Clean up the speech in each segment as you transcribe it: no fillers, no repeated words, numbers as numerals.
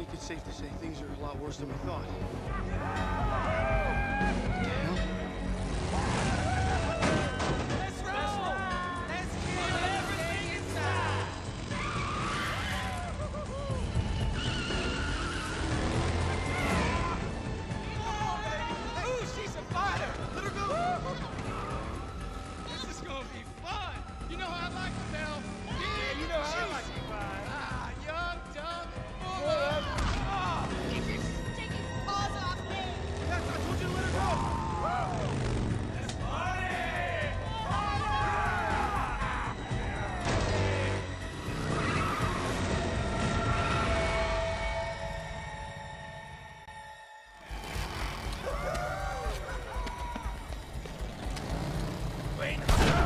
think it's safe to say things are a lot worse than we thought. What the hell? Let's roll! Let's get everything inside! Ooh, she's a fighter! Let her go! This is gonna be fun! You know how I like to tell. Yeah, you know how I like to fight. Ah, young, dumb, full of... Oh. Get your stinking paws off me! Yes, I told you to let her go! Let's party! Wait!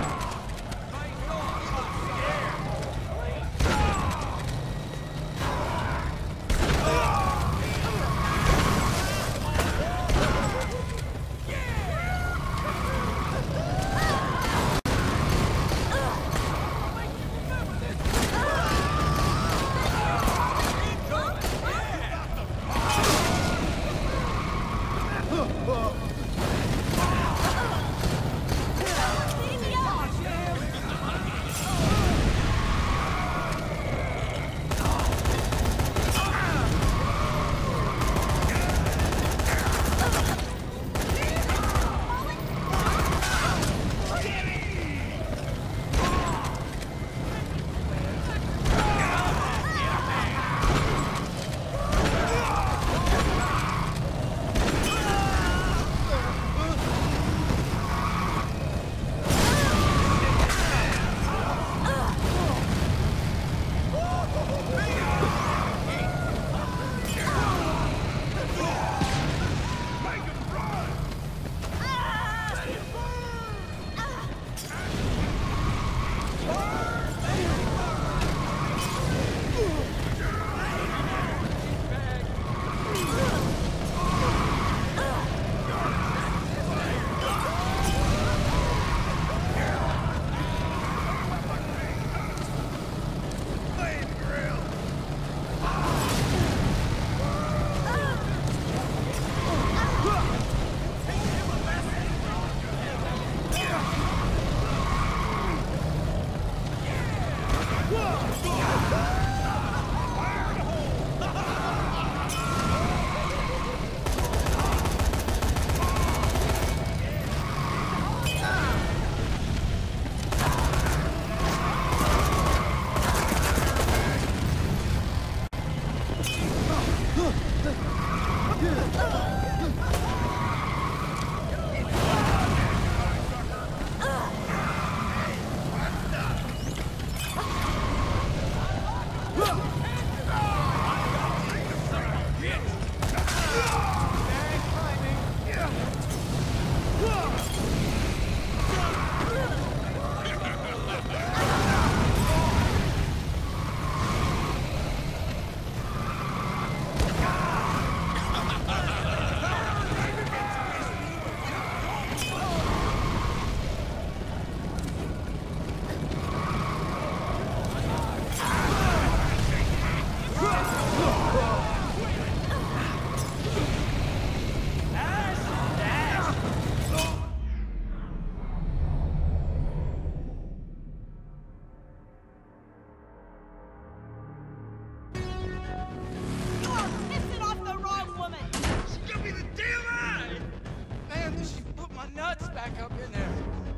Nuts back up in there.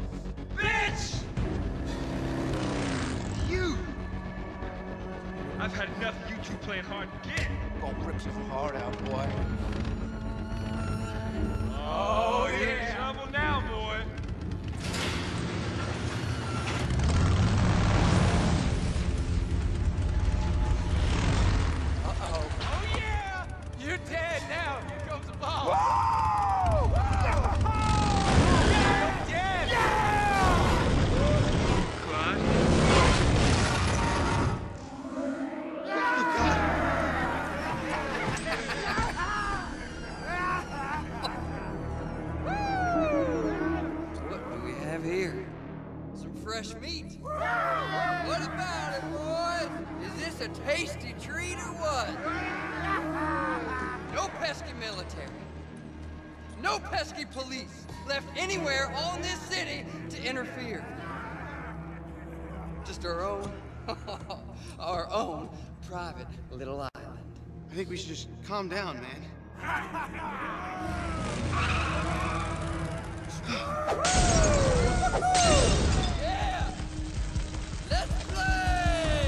Bitch! You! I've had enough of you two playing hard to get. Gonna rip some heart out, boy. Oh, you're in trouble now, boy. Uh-oh. Oh, yeah! You're dead now. Here comes the ball. Whoa! Dead! Yeah! Clyde? What do we have here? Some fresh meat. What about it, boys? Is this a tasty treat or what? No pesky military. No pesky police left anywhere on this city to interfere. Just our own, our own private little island. I think we should just calm down, man. Yeah! Let's play!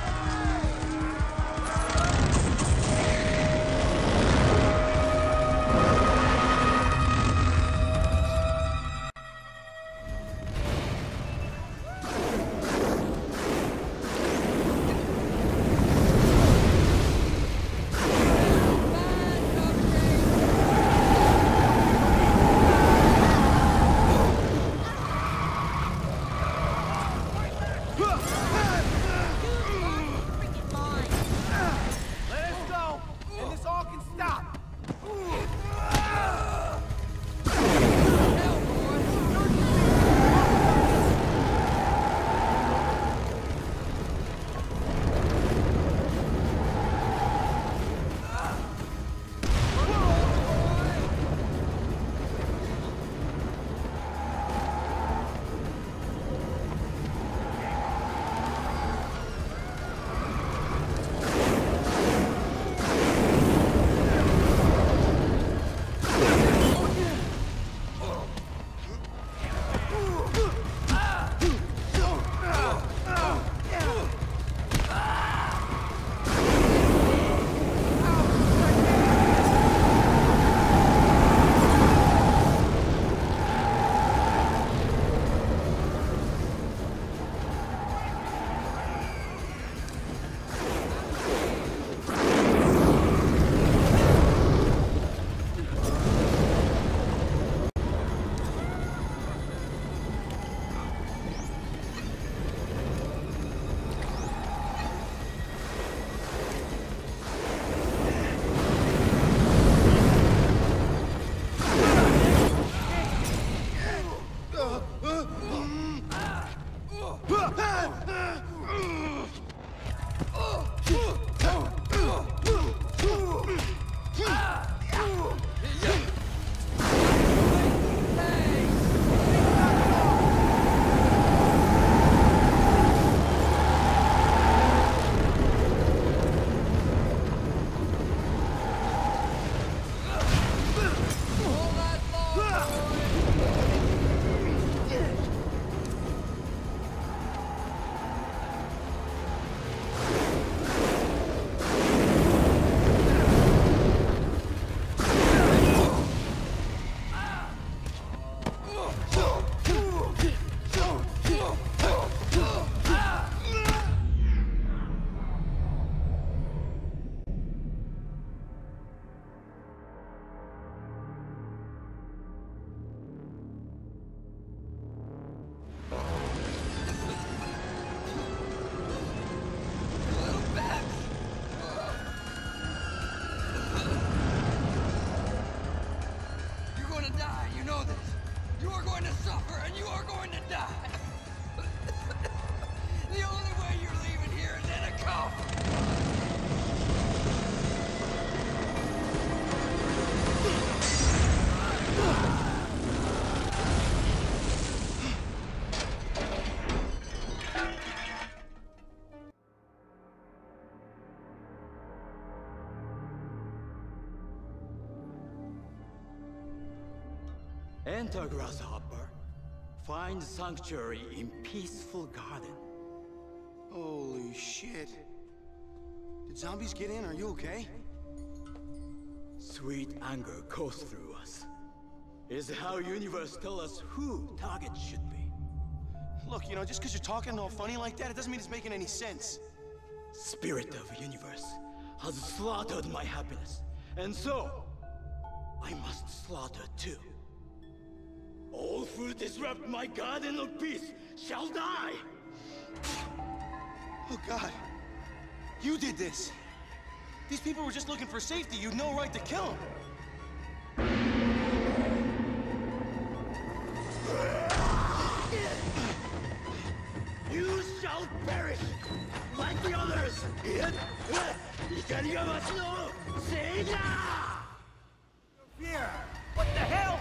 Freaking mine. Let us go, and this all can stop. Hell, boys! Little Babs. You're going to die, you know this. You are going to suffer, and you are going to die. The only way you're leaving here is in a coffin. Enter, Grasshopper. Find sanctuary in peaceful garden. Holy shit. Did zombies get in? Are you okay? Sweet anger goes through us. Is how universe tell us who target should be. Look, you know, just because you're talking all funny like that, it doesn't mean it's making any sense. Spirit of universe has slaughtered my happiness, and so I must slaughter too. All who disrupt my garden of peace shall die! Oh, God. You did this. These people were just looking for safety. You'd no right to kill them. You shall perish like the others! 怒りがわしのせいだ! Here! What the hell?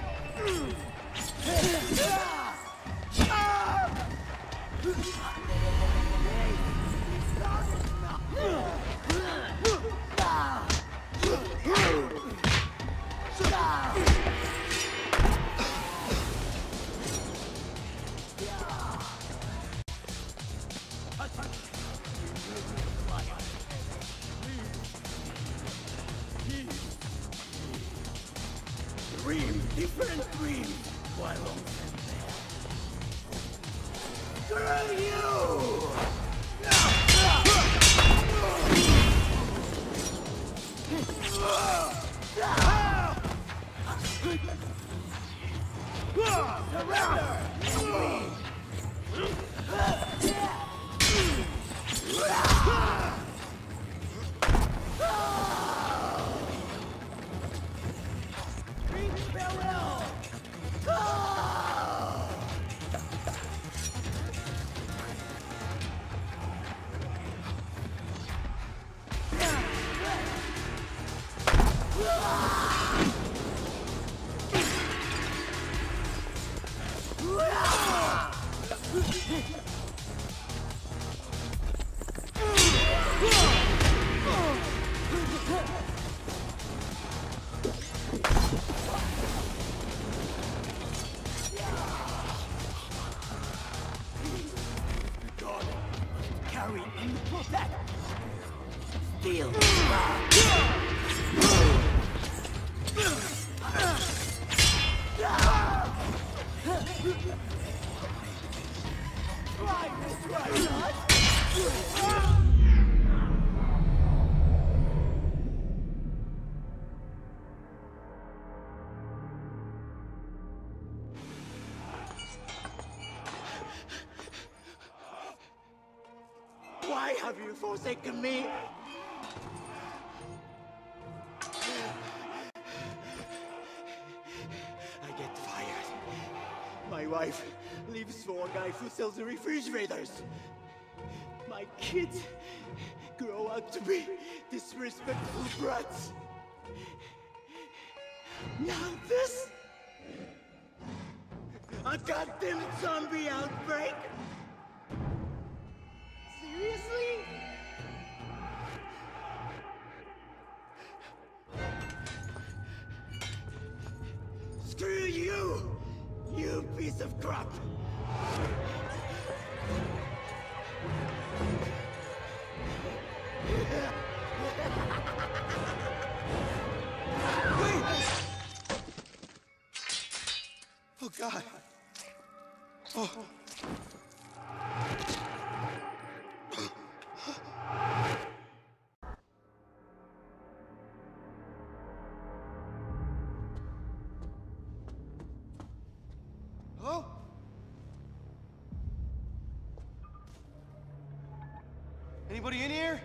Dream, different dreams, while on there. Screw you! Carry and protect. Steal. Why have you forsaken me? I get fired. My wife lives for a guy who sells the refrigerators. My kids grow up to be disrespectful brats. Now this? A goddamn zombie outbreak? Seriously? Screw you! You piece of crap! Oh, God. Oh. Hello? Anybody in here?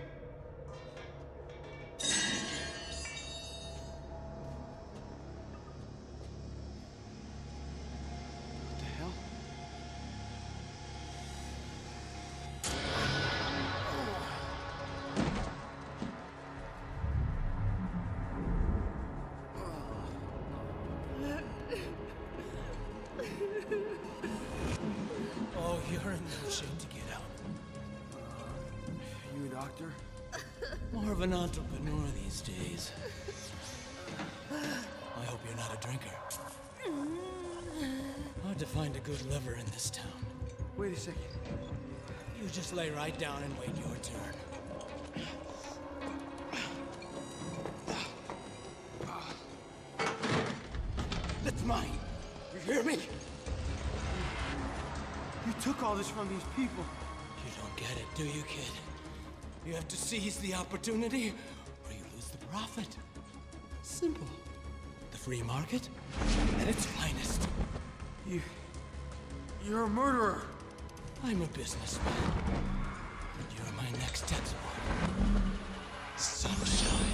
What the hell? Oh, you're in no shape to get out. You a doctor? More of an entrepreneur these days. I hope you're not a drinker. Hard to find a good liver in this town. Wait a second. You just lay right down and wait your turn. That's mine. You hear me? You took all this from these people. You don't get it, do you, kid? You have to seize the opportunity, or you lose the profit. Simple. The free market at its finest. You're a murderer. I'm a businessman. And you're my next export. Sunshine.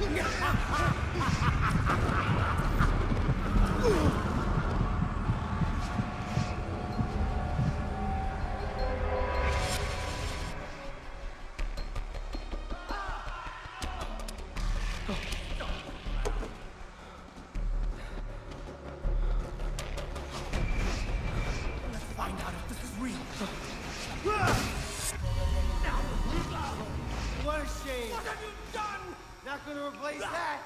What a shame. What have you done? Not gonna replace that.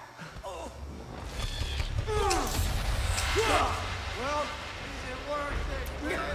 Well, is it worth it, man?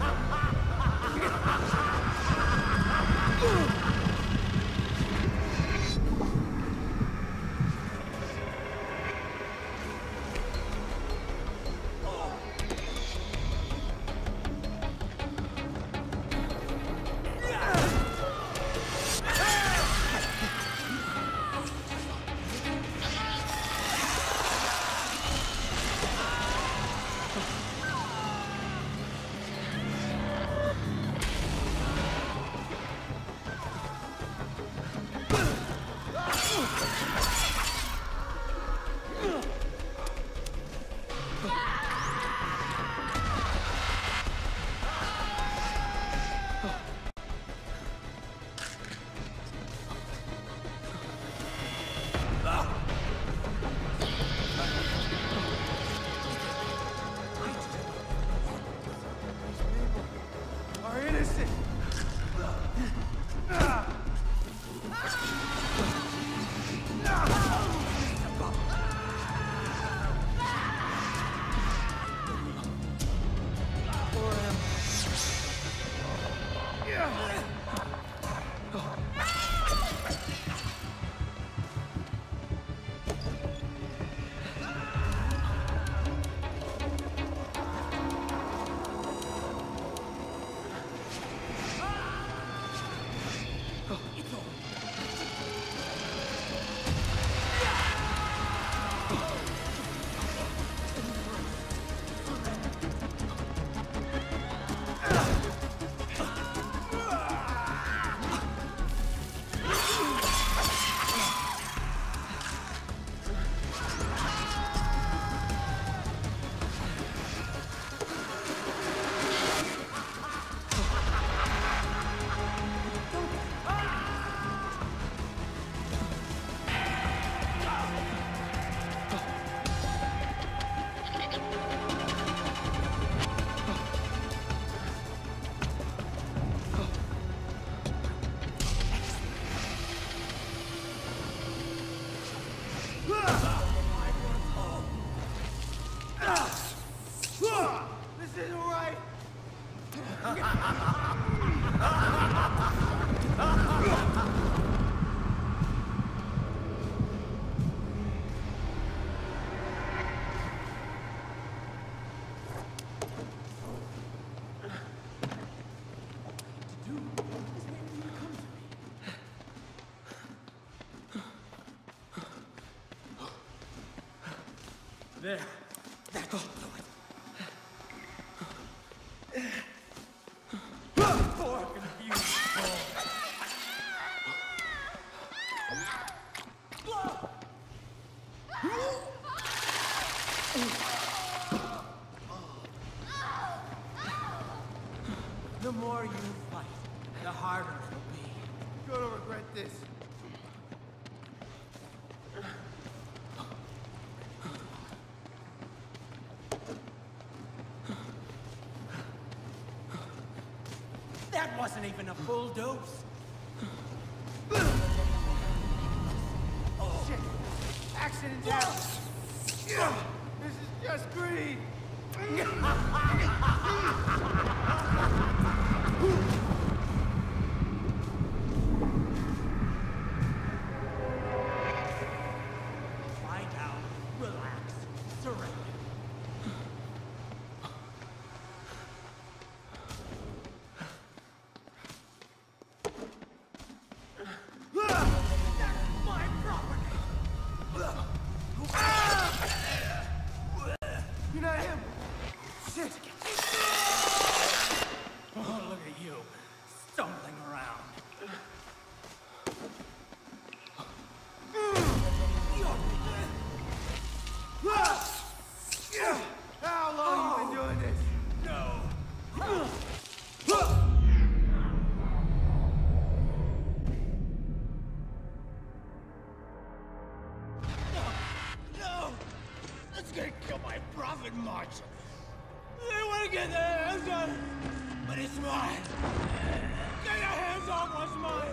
There. That should do it. Poor confused boy. The more you fight, the harder it'll be. You're gonna regret this. That wasn't even a full dose. Shit! Accident happens. This is just greed. Find out, relax, surrender. You're not him. Shit. gonna kill my prophet march. They want to get their hands on it, but it's mine. Get your hands off what's mine.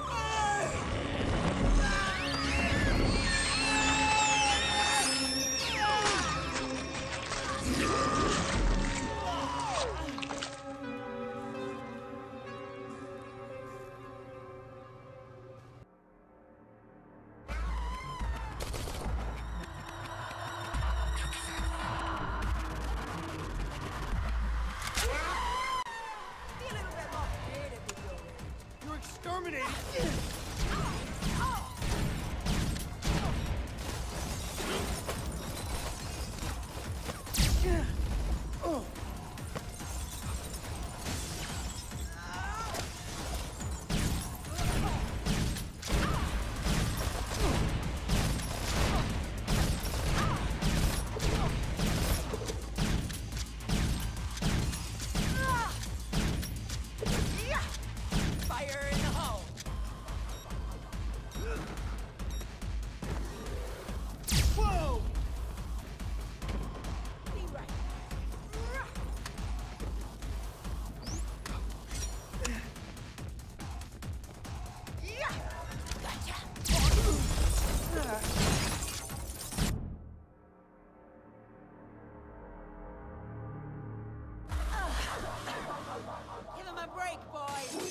Give him a break, boy.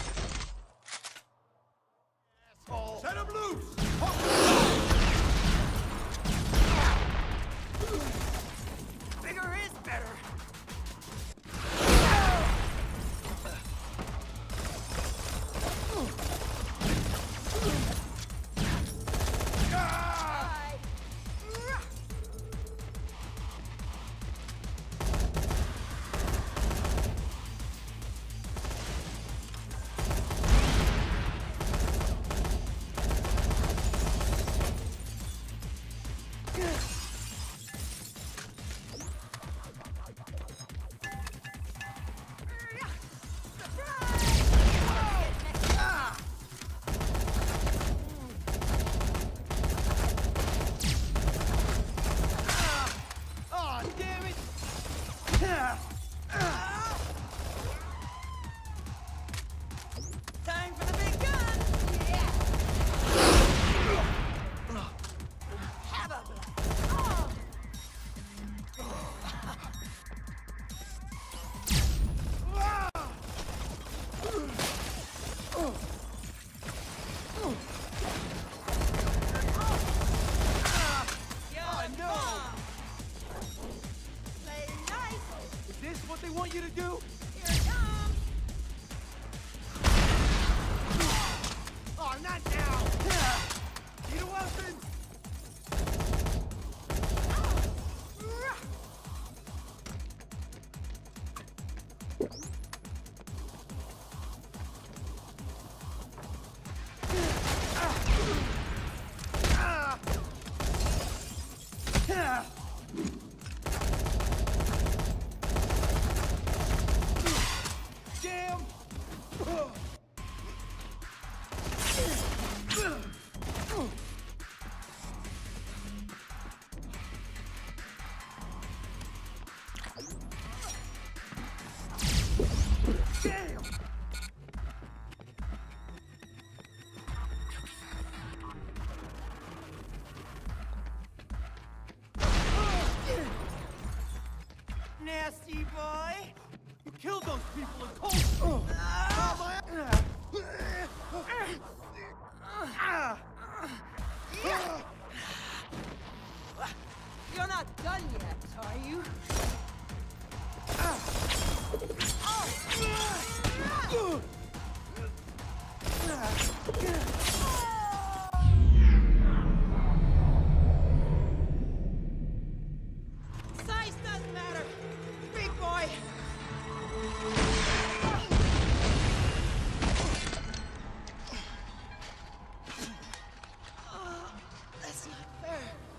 Set him loose! Bigger is better. Time for the big gun. Yeah. Have a blast. Play nice. Is this what they want you to do? Here it comes. Oh, not now! Need a weapon? Damn! Damn! Nasty boy. You killed those people in cold. You're not done yet, are you? Size doesn't matter. Big boy. That's not fair.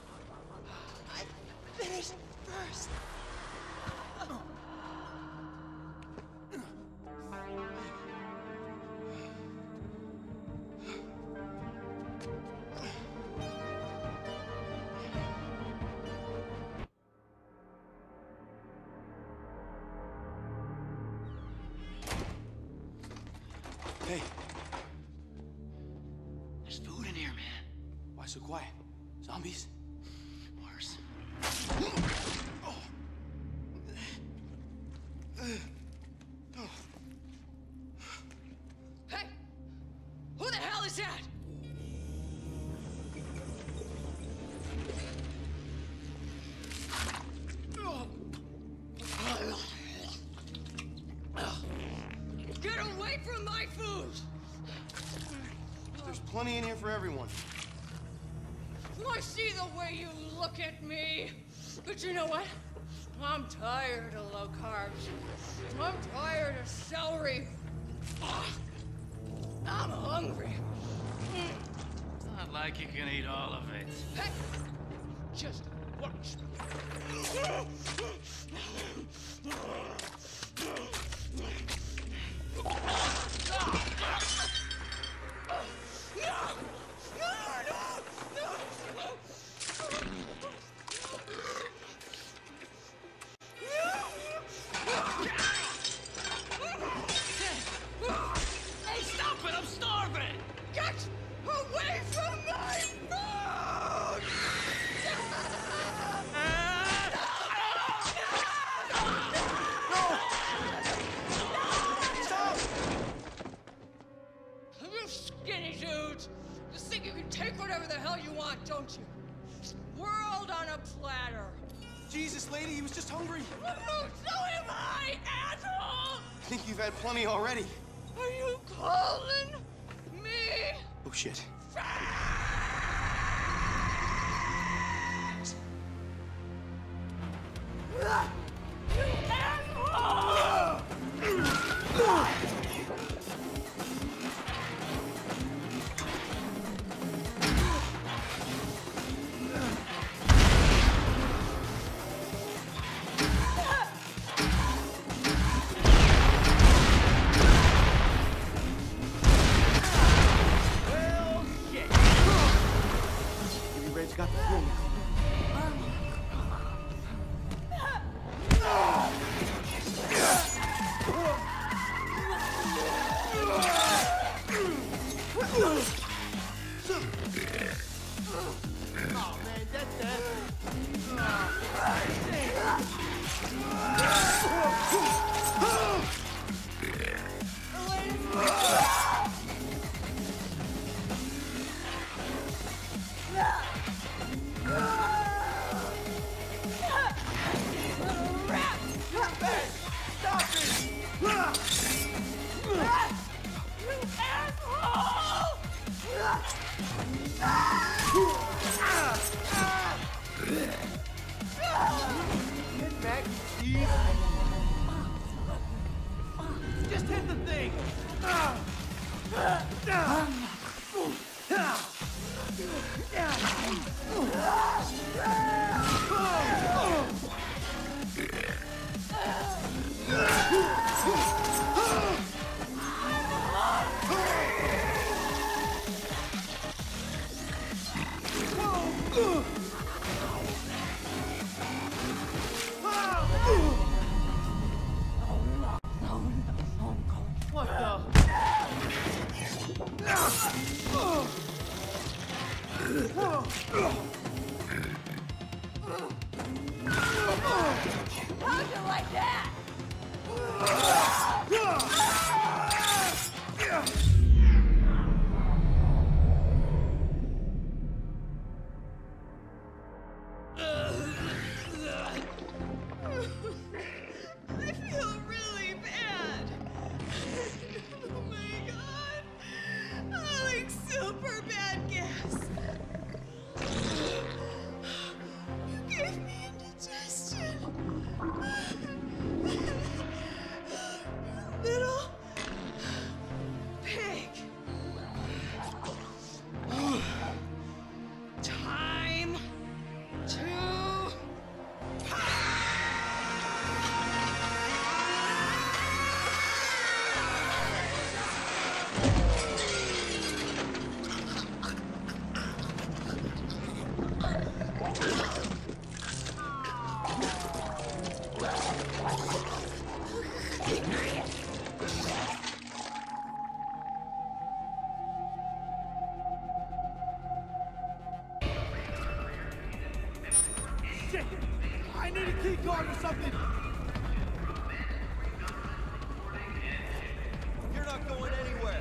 I finished first. Why so quiet? Zombies? Mars. Hey! Who the hell is that? Get away from my food! There's plenty in here for everyone. I see the way you look at me. But you know what? I'm tired of low carbs. I'm tired of celery. I'm hungry. Not like you can eat all of it. Hey! Just watch Hey, stop it! I'm starving! Get away from my food! Stop! You skinny dudes! You think you can take whatever the hell you want, don't you? World on a platter. Jesus, lady, he was just hungry. So am I, asshole! I think you've had plenty already. Are you calling me? Oh, shit. You asshole! Maybe Red's got the thrill now. Oh, man, that's Just hit the thing! What the? How'd you like that? I feel really bad. Oh my god. I like super bad gas. You gave me indigestion. You little key card or something. You're not going anywhere.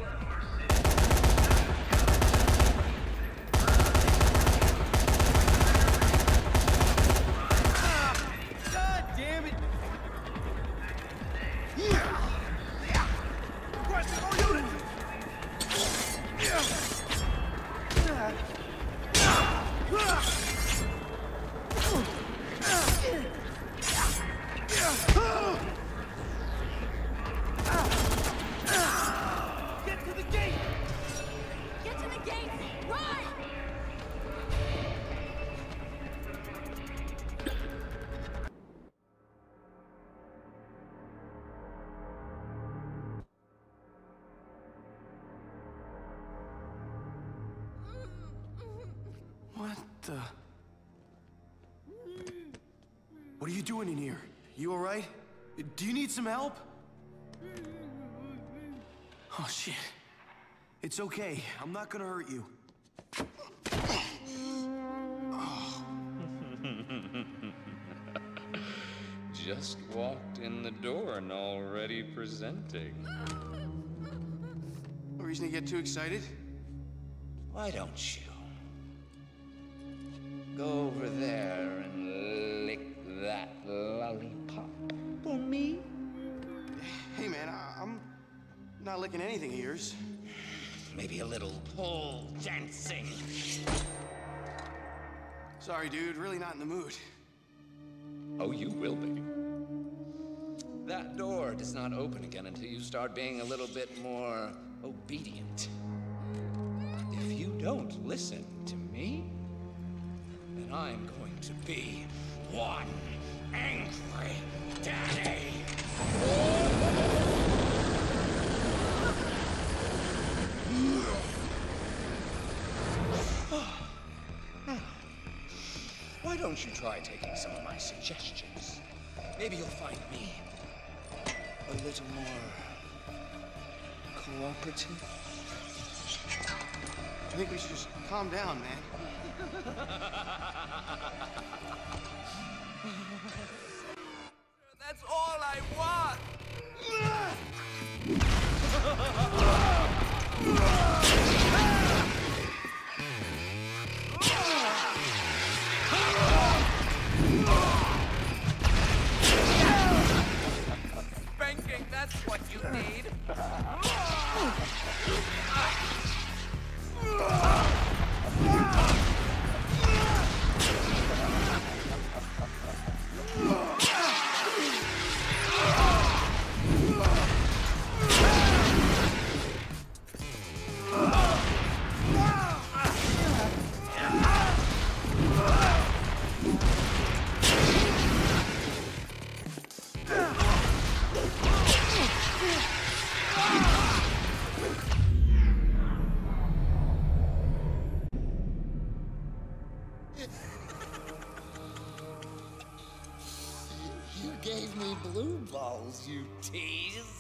God damn it! Requesting all units! Get to the gate! Get to the gate! Run! What the? What are you doing in here? You all right? Do you need some help? Oh, shit. It's okay. I'm not gonna hurt you. Just walked in the door and already presenting. No reason to get too excited. Why don't you go over there and lick that lollipop for me? Hey, man, I'm not licking anything of yours. Maybe a little pole dancing. Sorry, dude. Really not in the mood. Oh, you will be. That door does not open again until you start being a little bit more obedient. If you don't listen to me, then I'm going to be one angry daddy. Why don't you try taking some of my suggestions? Maybe you'll find me a little more cooperative. I think we should just calm down, man. That's all I want. Spanking, that's what you need. You gave me blue balls, you tease.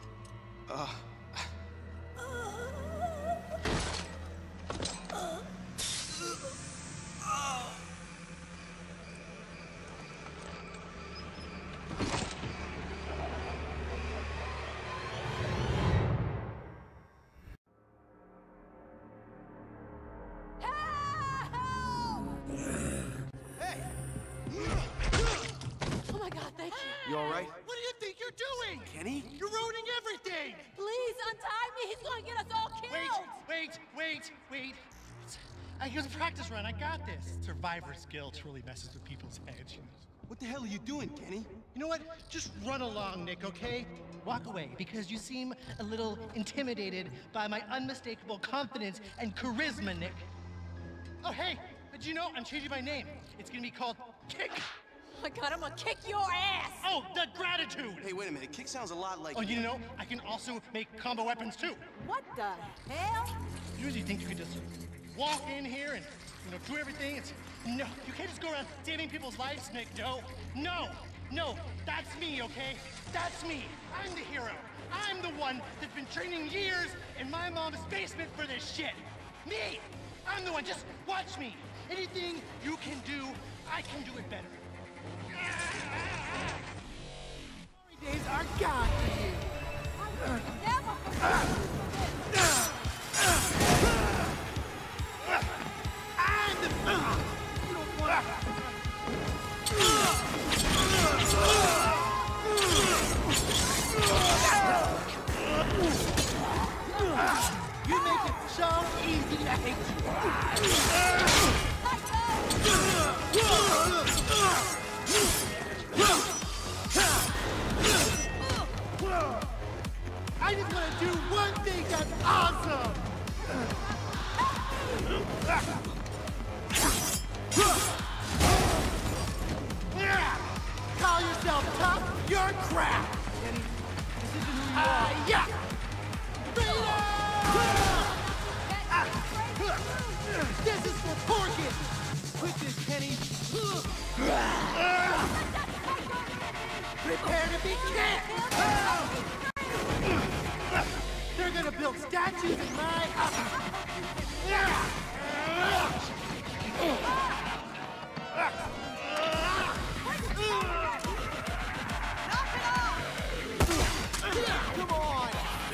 Oh my God, thank you. You all right? What do you think you're doing? Kenny? You're ruining everything! Please untie me. He's gonna get us all killed. Wait. It was a practice run. I got this. Survivor's guilt really messes with people's heads. What the hell are you doing, Kenny? You know what? Just run along, Nick, okay? Walk away, because you seem a little intimidated by my unmistakable confidence and charisma, Nick. Oh, hey, did you know I'm changing my name? It's gonna be called Kick. Oh my God, I'm gonna kick your ass. Oh, the gratitude! Hey, wait a minute. Kick sounds a lot like... Oh, you know, I can also make combo weapons, too. What the hell? You usually think you could just walk in here and, do everything. No, you can't just go around saving people's lives, Nick. No, that's me, okay? That's me. I'm the hero. I'm the one that's been training years in my mom's basement for this shit. Me! I'm the one. Just watch me. Anything you can do, I can do it better. Days are gone for you. You make it so easy to hate I just want to do one thing that's awesome! Call yourself tough? You're crap! Yeah! This is for Porkins! Quit this, Kenny! Prepare to be kicked! They're gonna build statues in my Come on!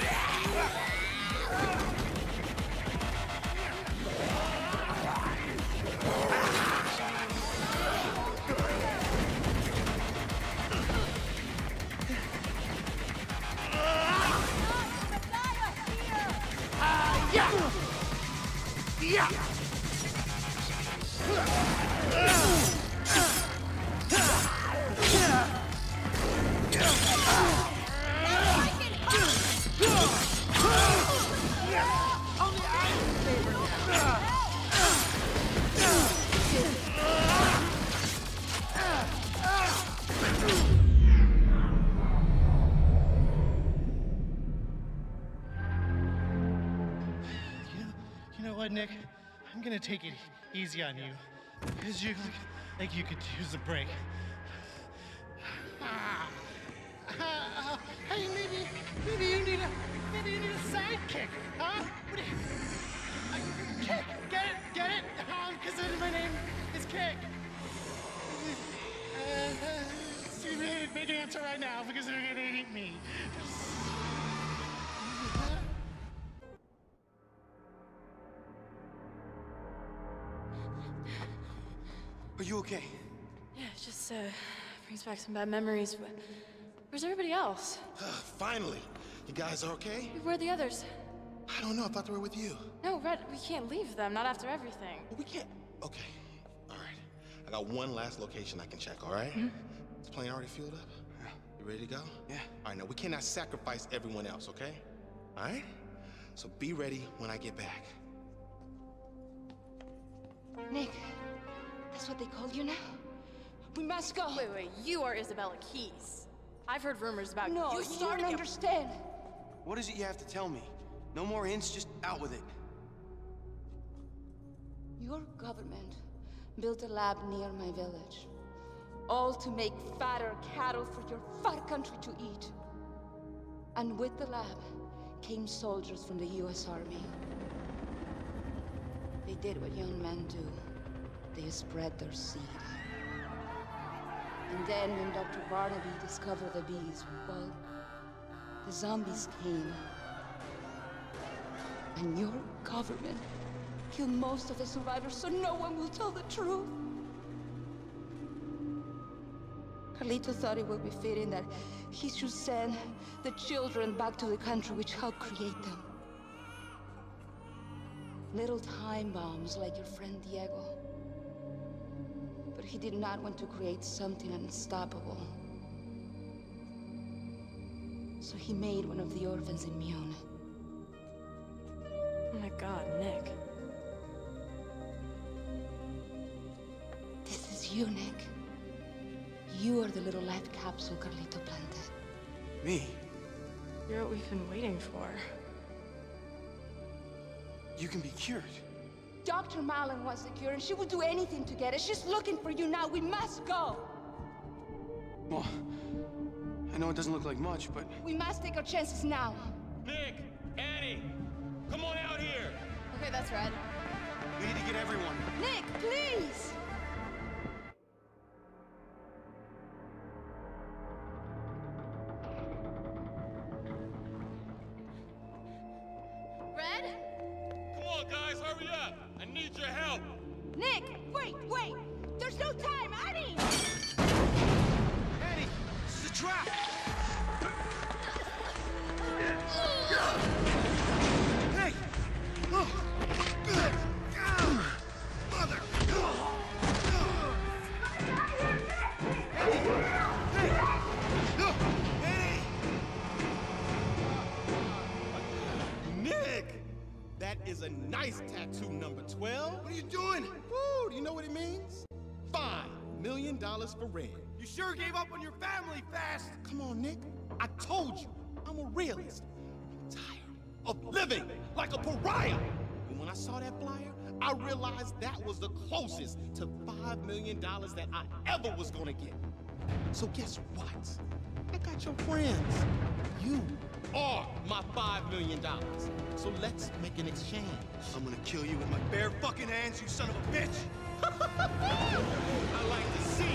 Yeah! Only I can favor You know what, Nick? I'm gonna take it easy on you. Because you look like you could use a break. Hey, maybe you need a sidekick, huh? Kick, get it? Because my name is Kick. Big answer right now because they're gonna eat me. Are you okay? Yeah, it just brings back some bad memories. But where's everybody else? Finally! You guys are okay? Where are the others? I don't know, I thought they were with you. No, Red, we can't leave them, not after everything. Well, we can't. Okay. Alright. I got one last location I can check, alright? This plane already fueled up? Yeah. You ready to go? Yeah. Alright, now we cannot sacrifice everyone else, okay? Alright? So be ready when I get back. Nick, that's what they call you now? We must go. Wait, you are Isabella Keys. I've heard rumors about No, you you starting don't a- understand. What is it you have to tell me? No more hints, just out with it. Your government built a lab near my village. All to make fatter cattle for your fat country to eat. And with the lab came soldiers from the US Army. They did what young men do. They spread their seed. And then when Dr. Barnaby discovered the bees, well, the zombies came. And your government killed most of the survivors so no one will tell the truth. Carlito thought it would be fitting that he should send the children back to the country which helped create them. Little time bombs like your friend Diego. But he did not want to create something unstoppable. So he made one of the orphans immune. Oh my god, Nick. This is you, Nick. You are the little life capsule Carlito planted. Me? You're what we've been waiting for. You can be cured. Dr. Malin wants the cure, and she would do anything to get it. She's looking for you now. We must go. Well, I know it doesn't look like much, but... We must take our chances now. Nick, Annie, come on out here. Okay, that's Red. We need to get everyone. Nick, please! up! I need your help! Nick, wait! There's no time, Annie! Annie, this is a trap! Hey! Oh. Mother! Nick! That is a nice tattoo, number 12. What are you doing? Woo, do you know what it means? $5 million for red. You sure gave up on your family fast! Come on, Nick. I told you, I'm a realist. I'm tired of living like a pariah. And when I saw that flyer, I realized that was the closest to $5 million that I ever was gonna get. So guess what? I got your friends. You are my $5 million. So let's make an exchange. I'm gonna kill you with my bare fucking hands, you son of a bitch! I like to see.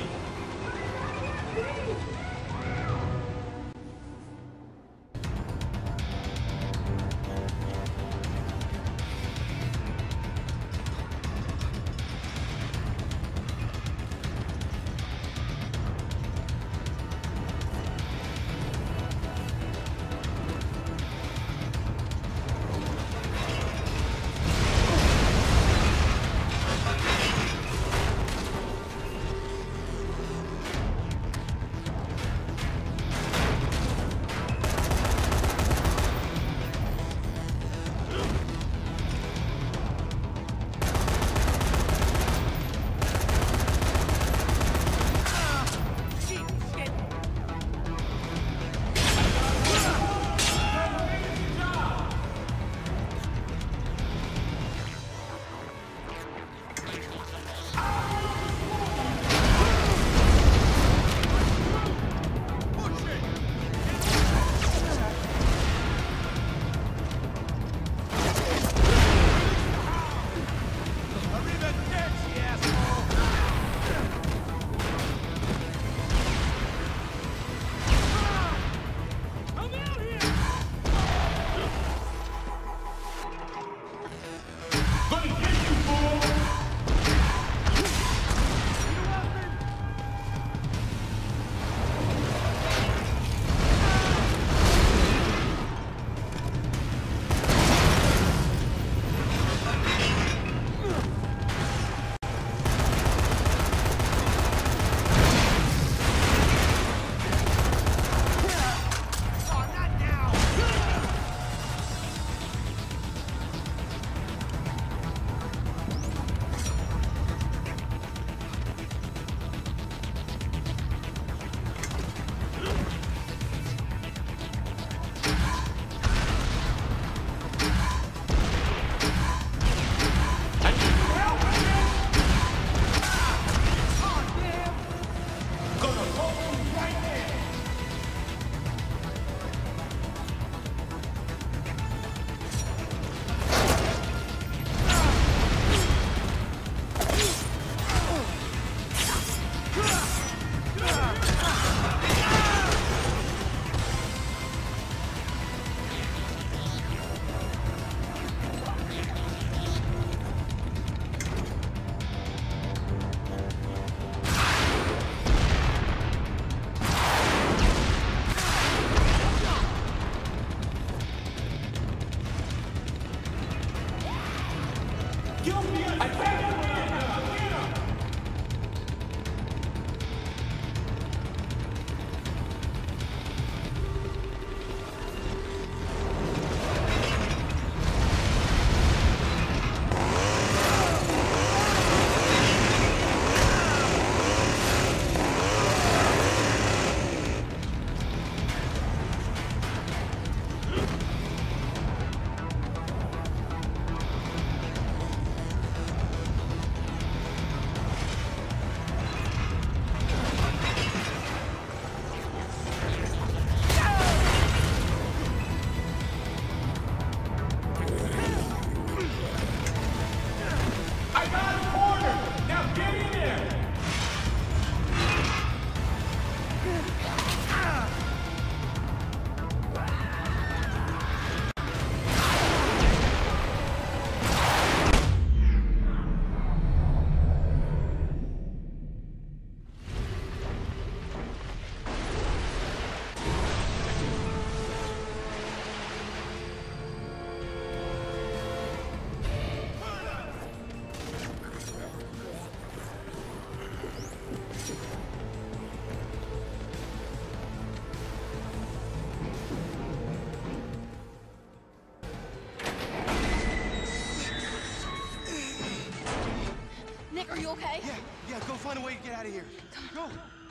Are you okay? Yeah, go find a way to get out of here. Go.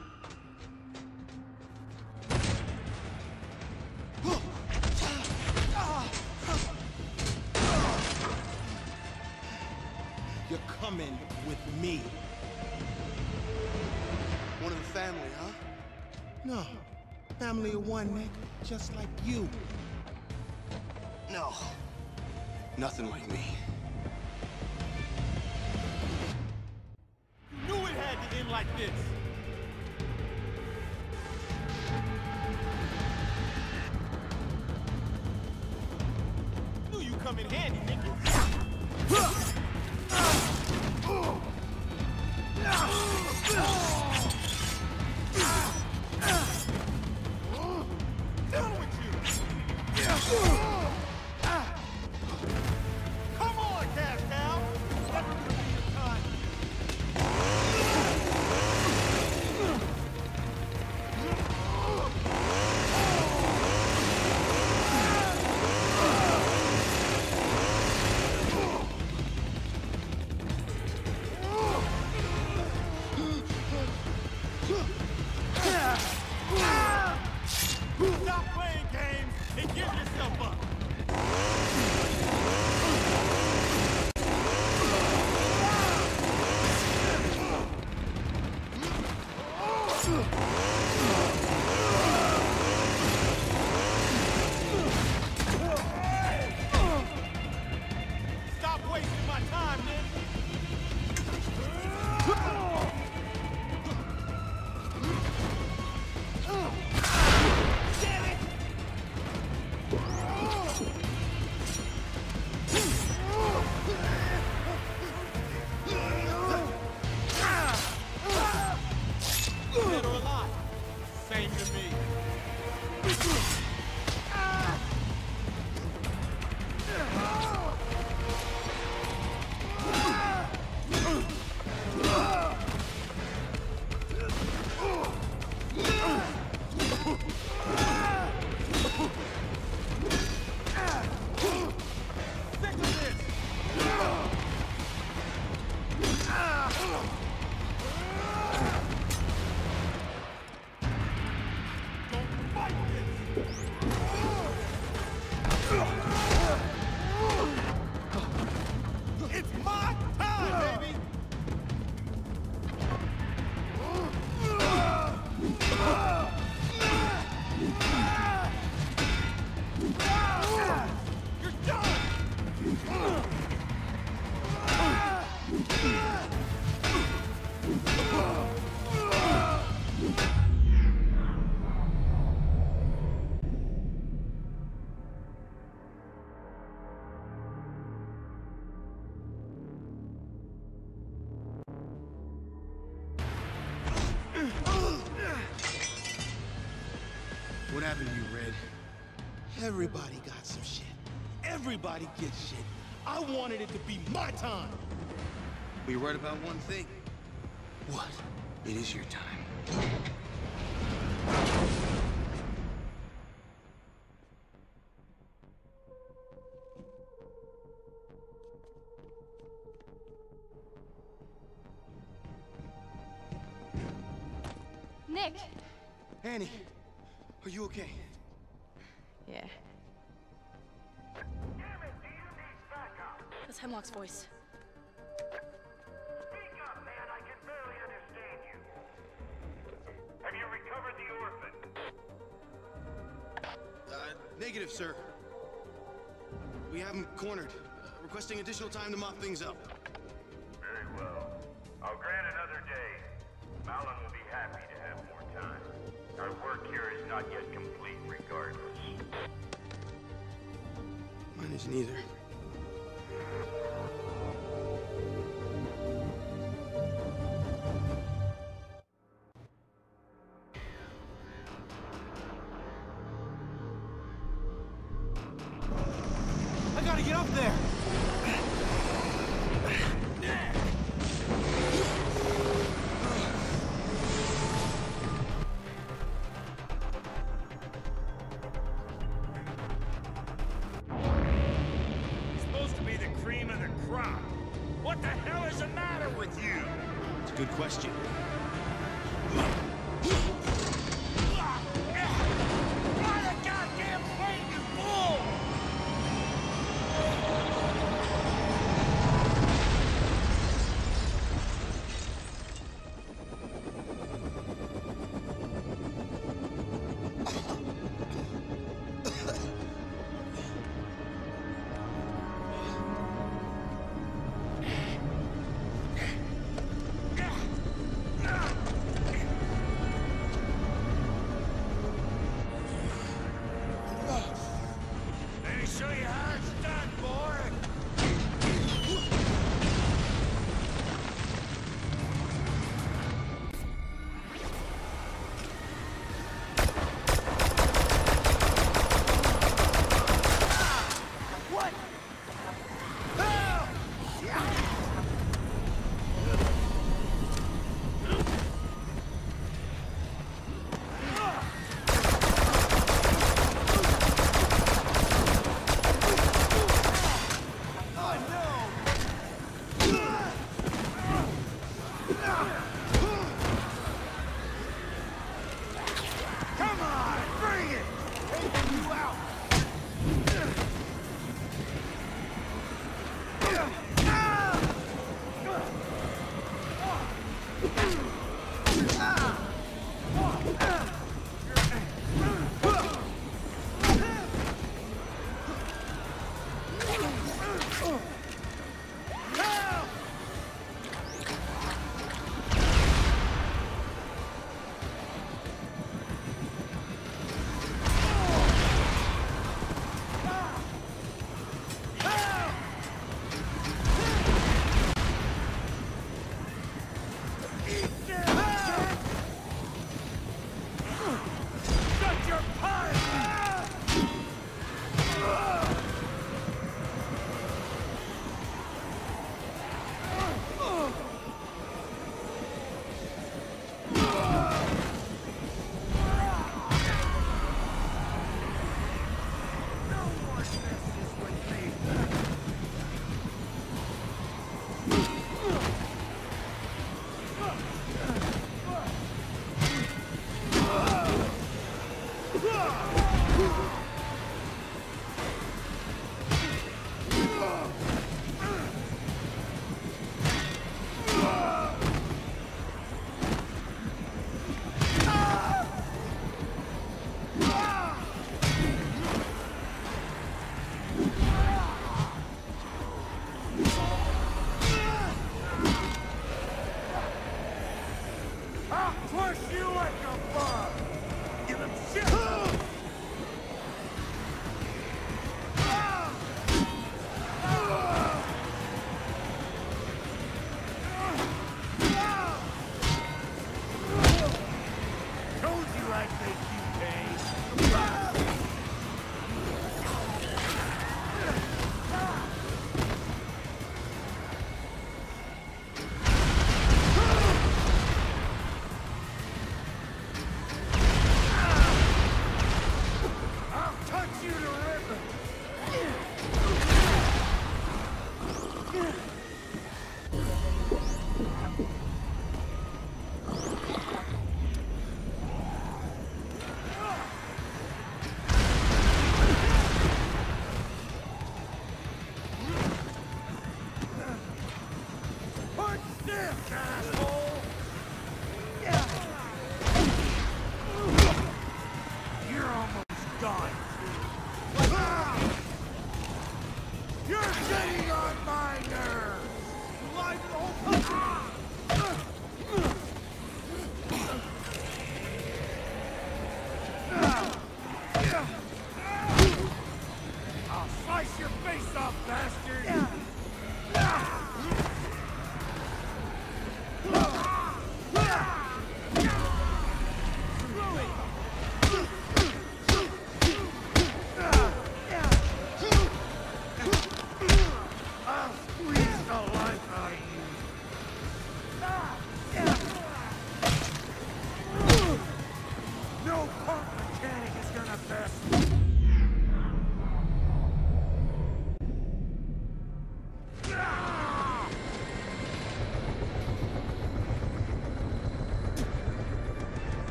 You're coming with me. One of the family, huh? No. Family of one, Nick. Just like you. No. Nothing like me. You knew it had to end like this. Knew you come in handy, Nicky. Down with you. Come on, Cash Cow. Never gonna be your time. Stop playing games and give yourself up. Stop wasting my time, Nick. Damn it! Dead or alive? Same to me. Sick of this! Don't fight this! It's my time, baby! You're done! What happened to you, Red? Everybody got some shit. Everybody gets shit. I wanted it to be my time. We were right about one thing. What? It is your time. Nick! Annie, are you okay? Yeah. That's Hemlock's voice. Speak up, man. I can barely understand you. Have you recovered the orphan? Negative, sir. We have him cornered. Requesting additional time to mop things up. Very well. I'll grant another day. Malin will be happy to have more time. Our work here is not yet complete regardless. Mine isn't either. I gotta get up there! You're supposed to be the cream of the crop. What the hell is the matter with you? Good question.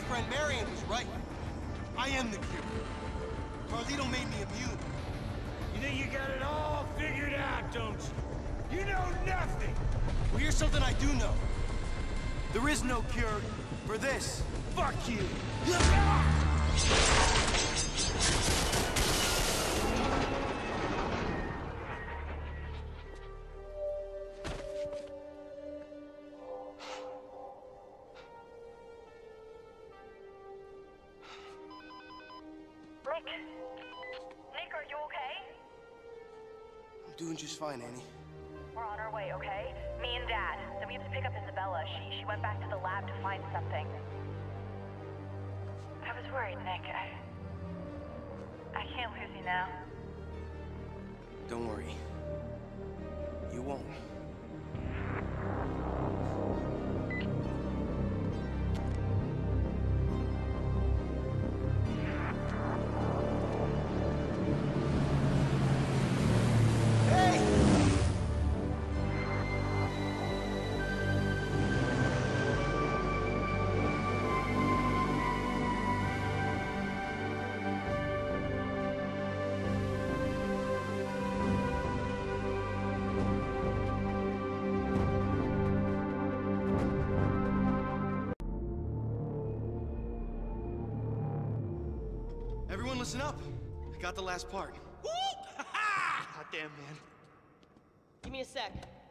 friend Marion was right. I am the cure. Carlito made me immune. You think you got it all figured out, don't you? You know nothing! Well, here's something I do know. There is no cure for this. Fuck you! Nick, are you okay? I'm doing just fine, Annie. We're on our way, okay? Me and Dad. Then we have to pick up Isabella. She went back to the lab to find something. I was worried, Nick. I can't lose you now. Don't worry. You won't. Everyone listen up. I got the last part. Woo! God damn, man. Give me a sec.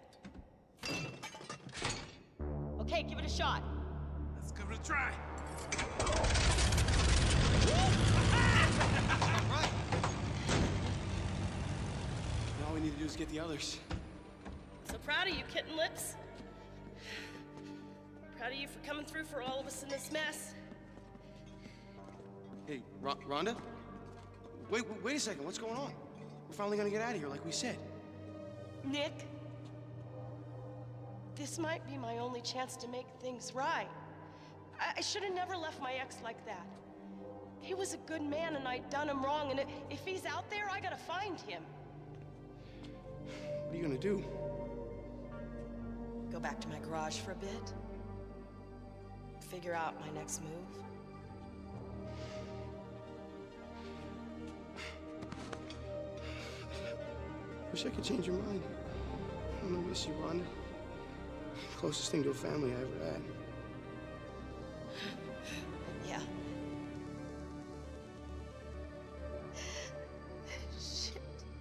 Okay, give it a shot. Let's give it a try. Right. Now all we need to do is get the others. So proud of you, Kitten Lips. Proud of you for coming through for all of us in this mess. Hey, Rhonda? Wait a second, what's going on? We're finally gonna get out of here like we said. Nick, this might be my only chance to make things right. I should have never left my ex like that. He was a good man and I'd done him wrong, and if he's out there, I gotta find him. What are you gonna do? Go back to my garage for a bit. Figure out my next move. Wish I could change your mind. I'm gonna miss you, Rhonda. Closest thing to a family I ever had. Yeah. Shit.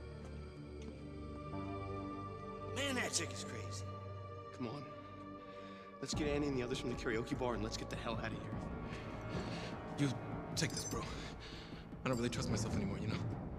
Man, that chick is crazy. Come on. Let's get Annie and the others from the karaoke bar and let's get the hell out of here. You take this, bro. I don't really trust myself anymore, you know?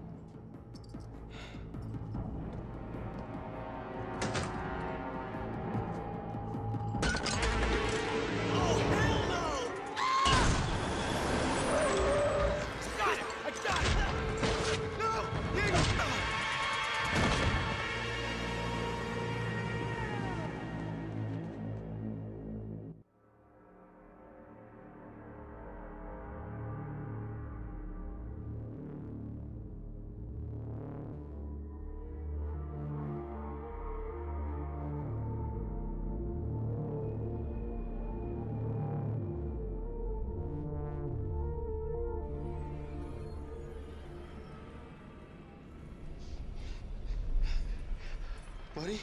Buddy?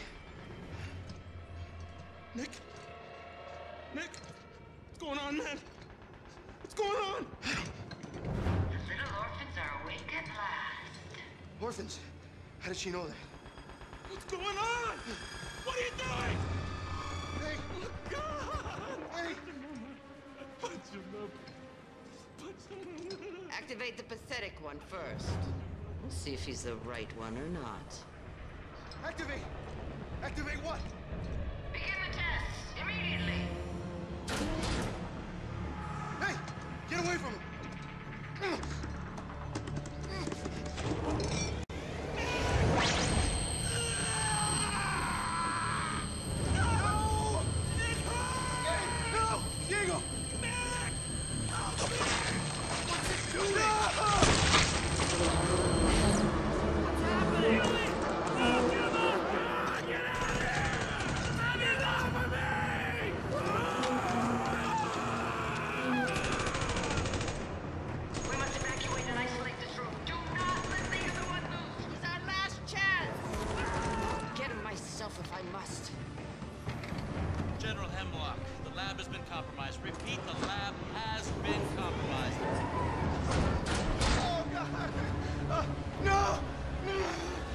Nick? Nick? What's going on, man? What's going on? The little orphans are awake at last. Orphans? How did she know that? What's going on? What are you doing? Hey! Oh, God! Hey! Punch him up. Punch him. Activate the pathetic one first. We'll see if he's the right one or not. Activate! Activate what? Begin the test immediately. Hey! Get away from him! No! Diego! General Hemlock. The lab has been compromised. Repeat, the lab has been compromised. Oh, God! No! No!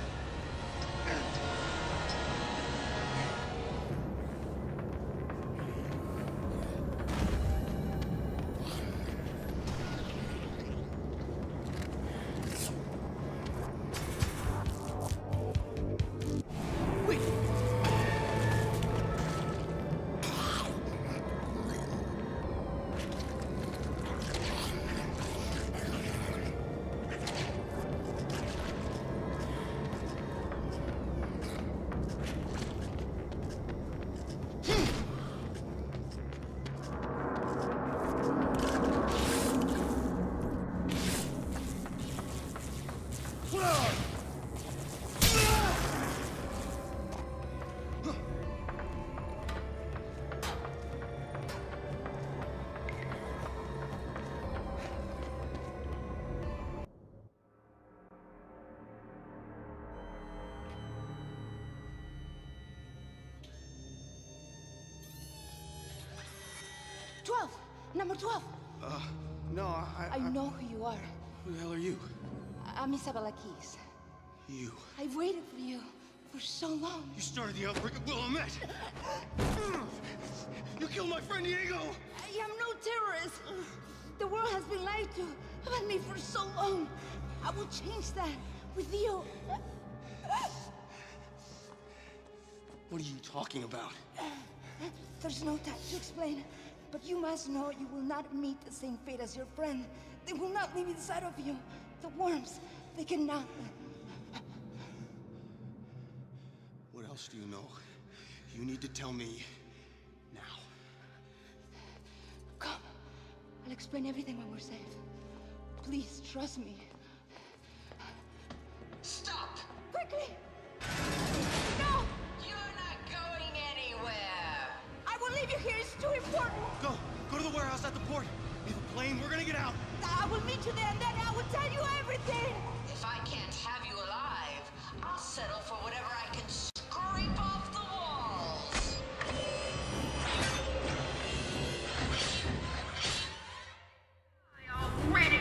Number 12. No, I know who you are. Who the hell are you? I'm Isabella Keyes. You. I've waited for you for so long. You started the outbreak at Willamette. You killed my friend Diego. I am no terrorist. The world has been lied to about me for so long. I will change that with you. What are you talking about? There's no time to explain. But you must know you will not meet the same fate as your friend. They will not leave inside of you. The worms, they cannot. What else do you know? You need to tell me now. Come. I'll explain everything when we're safe. Please, trust me. Stop! Quickly! No! You're not going anywhere! I will leave you here. It's too important. Go to the warehouse at the port. Leave a plane. We're gonna get out. I will meet you there, and then I will tell you everything. If I can't have you alive, I'll settle for whatever I can scrape off the walls. Ready.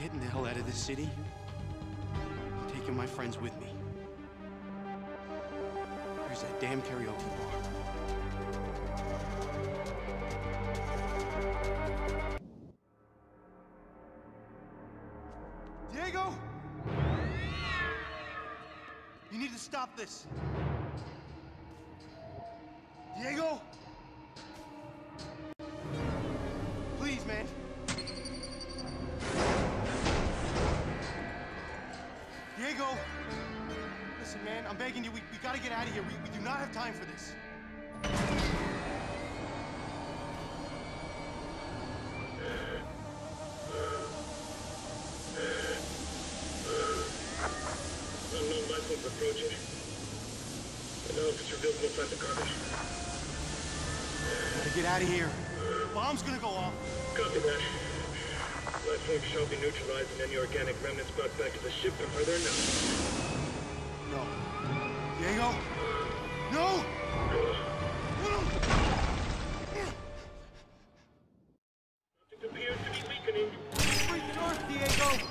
getting the hell out of this city. I'm taking my friends with me. There's that damn karaoke bar. Diego! You need to stop this. Diego! Please, man. Diego! Listen, man, I'm begging you, we gotta get out of here. We do not have time for this. Unknown life forms approaching. I know if it's revealed, we'll find the garbage. Gotta get out of here. Bomb's gonna go off. Copy that. Life forms shall be neutralized and any organic remnants brought back to the ship for further analysis. No. Diego? No! It appears to be weakening. Freak north, Diego!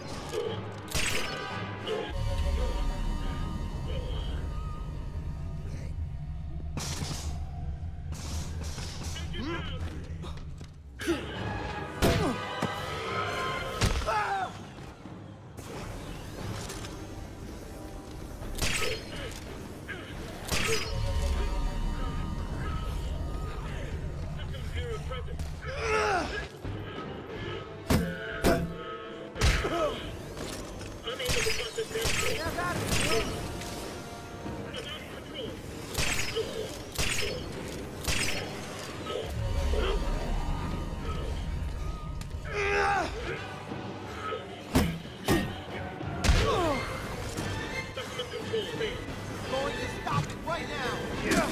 Going to stop it right now!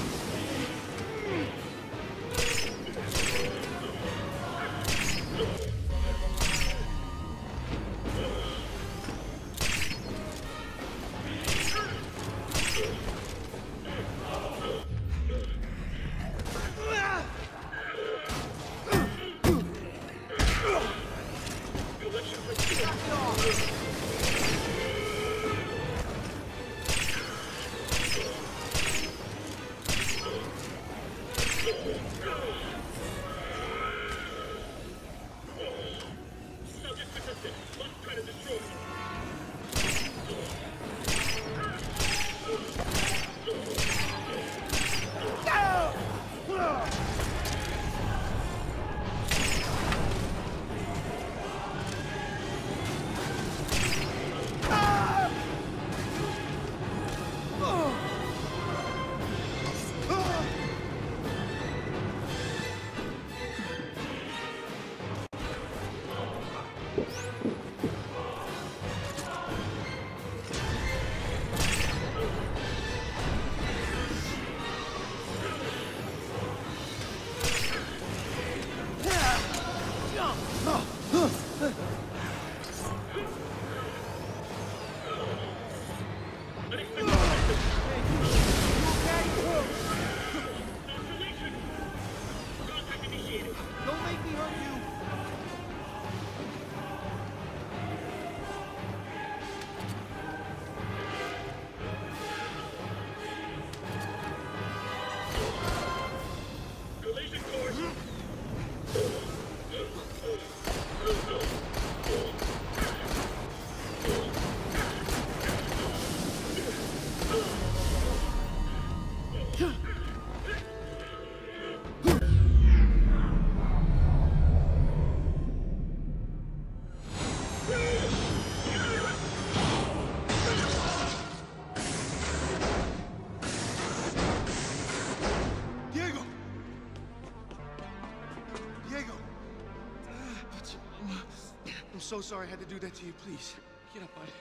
I'm so sorry I had to do that to you, please. Get up, bud.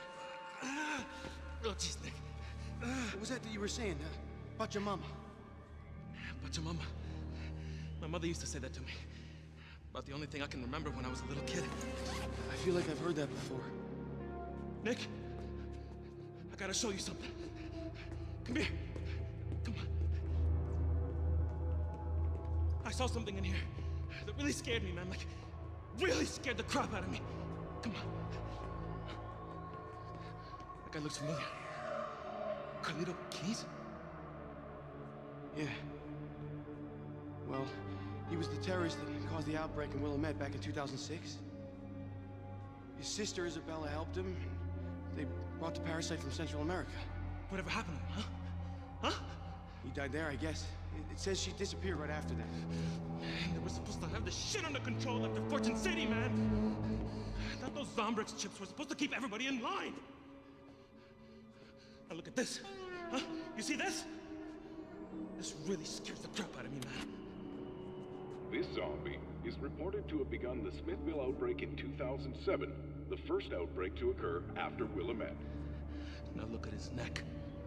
Oh, jeez, Nick. What was that you were saying, about your mama? About your mama? My mother used to say that to me. About the only thing I can remember when I was a little kid. I feel like I've heard that before. Nick, I gotta show you something. Come here. Come on. I saw something in here that really scared me, man. Like, really scared the crap out of me. Come on. That guy looks familiar. Carlito Keys? Yeah. Well, he was the terrorist that caused the outbreak in Willamette back in 2006. His sister Isabella helped him. They brought the parasite from Central America. Whatever happened to him, huh? Huh? He died there, I guess. It says she disappeared right after that. Man, they were supposed to have this shit under control after Fortune City, man. Not those Zombrex chips were supposed to keep everybody in line. Now look at this. Huh? You see this? This really scares the crap out of me, man. This zombie is reported to have begun the Smithville outbreak in 2007, the first outbreak to occur after Willamette. Now look at his neck.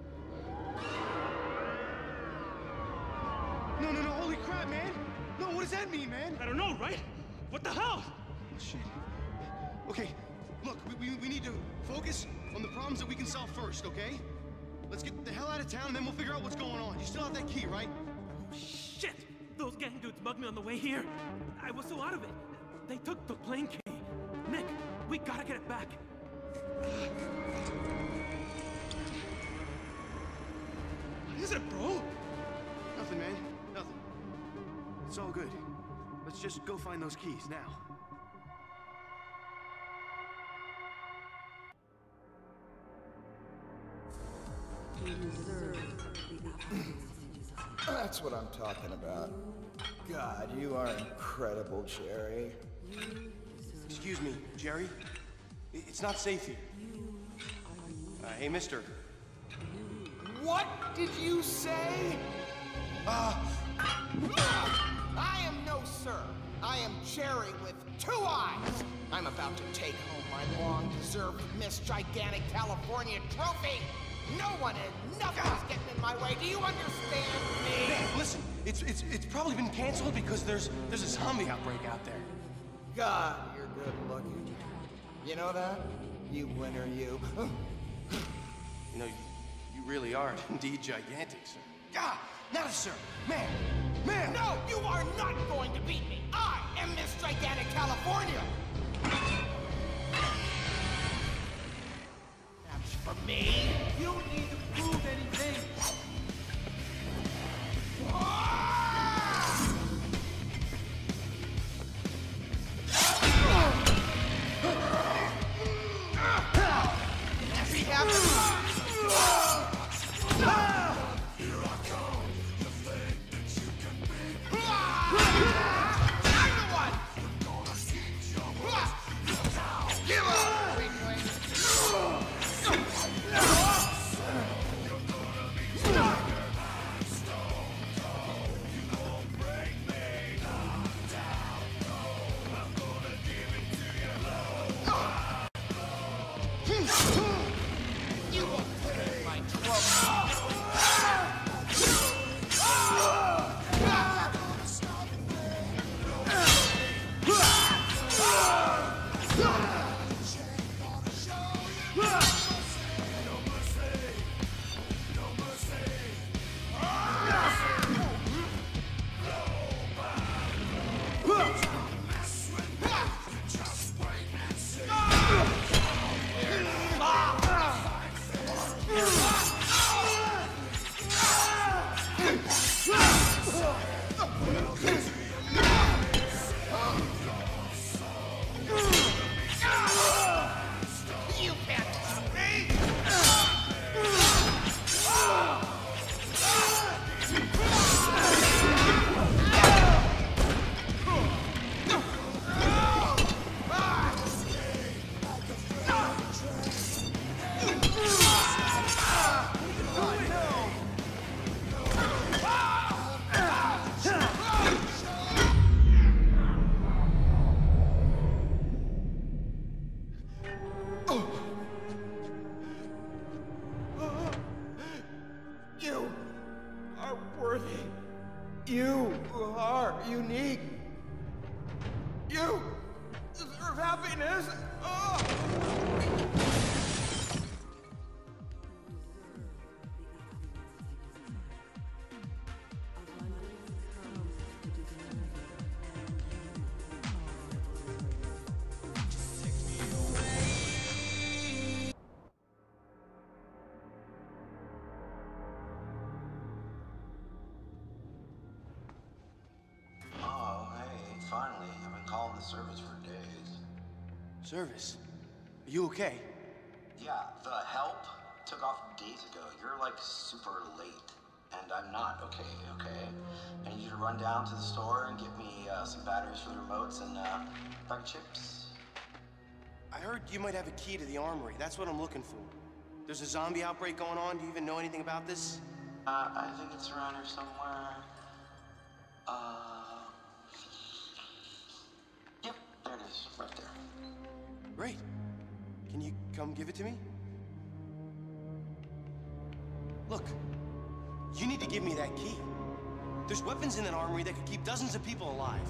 No, holy crap, man! No, what does that mean, man? I don't know, right? What the hell? Oh, shit. Okay, look, we need to focus on the problems that we can solve first, okay? Let's get the hell out of town and then we'll figure out what's going on. You still have that key, right? Oh, shit! Those gang dudes bugged me on the way here. I was so out of it. They took the plane key. Nick, we gotta get it back. What is it, bro? Nothing, man. Nothing. It's all good. Let's just go find those keys now. That's what I'm talking about. God, you are incredible, Jerry. Excuse me, Jerry. It's not safe here. Hey, mister. What did you say? I am no sir. I am Jerry with 2 eyes. I'm about to take home my long-deserved Miss Gigantic California trophy. No one and nothing's getting in my way. Do you understand me? Hey, listen, it's probably been canceled because there's a zombie outbreak out there. God, you're good looking. You know that? You winner, you. You know, you really are indeed gigantic, sir. Ah, not a sir. Man! No, you are not going to beat me. I am Miss Gigantic California. That's for me. You don't need to prove anything. You are unique. You deserve happiness. Service. Are you okay? Yeah, the help took off days ago. You're like super late. And I'm not okay? I need you to run down to the store and get me some batteries for the remotes and a bag of chips. I heard you might have a key to the armory. That's what I'm looking for. There's a zombie outbreak going on. Do you even know anything about this? I think it's around here somewhere. Yep, there it is, right there. Great. Can you come give it to me? Look, you need to give me that key. There's weapons in that armory that could keep dozens of people alive.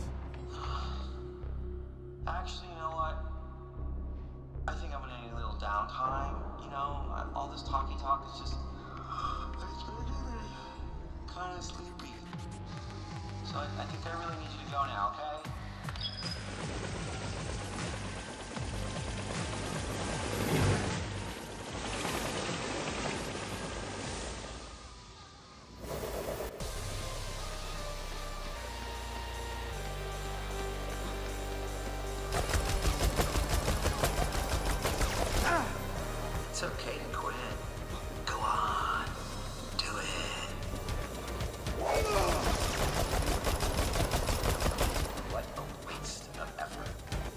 Actually, you know what? I think I'm gonna need a little downtime. You know, all this talk is just kind of sleepy. So I think I really need you to go now, okay? It's okay to quit. Go on. Do it. What a waste of effort.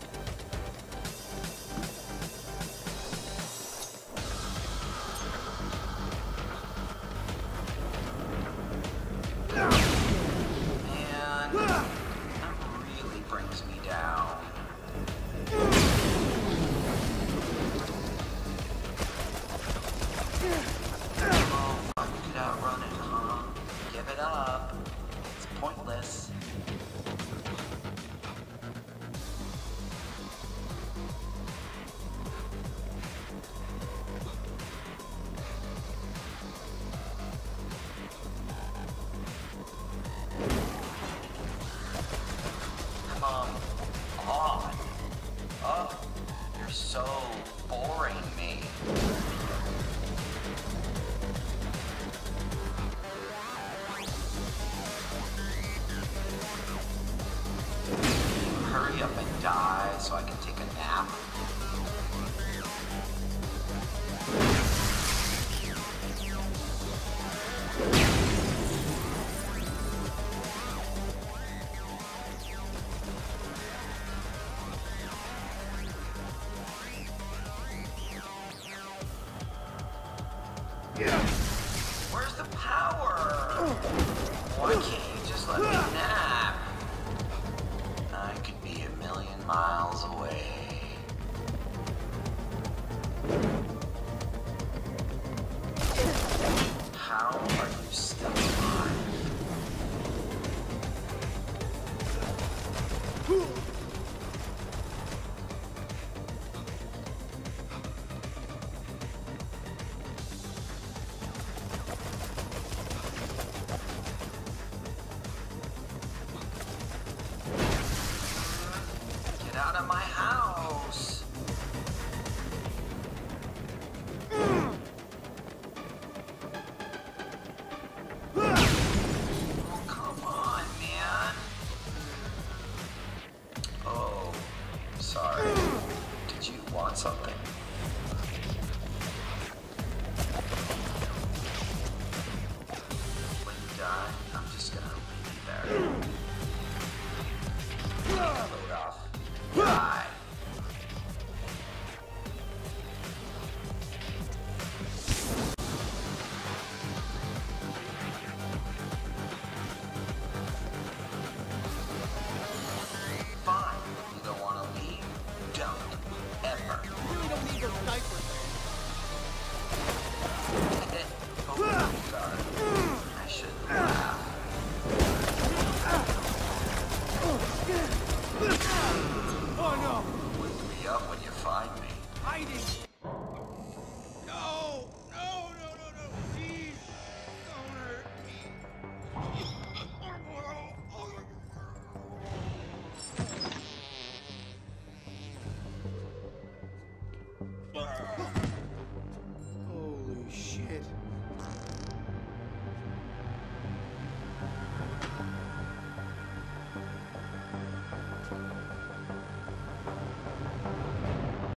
Man, that really brings me down. Outrun it, huh? Give it up. It's pointless. Come on. Oh, you're so boring me. Hurry up and die so I can take a nap. Where's the power? Why can't you just let me nap? I could be a million miles away. How are you still alive? Get out of my house. Oh, come on, man. Oh, sorry. Did you want something?